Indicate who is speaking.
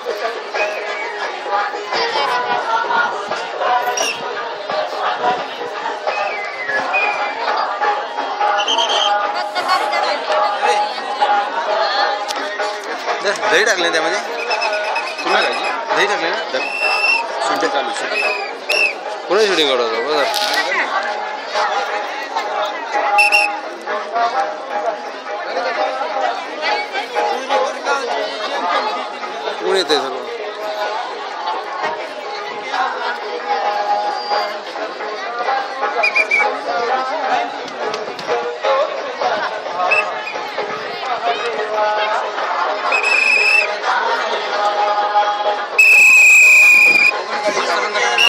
Speaker 1: दही टाकले त्यामध्ये पुन्हा दही टाकले ना शूटिंग चालू पुन्हा शूटिंग काढतो बघा कोण येते सर्व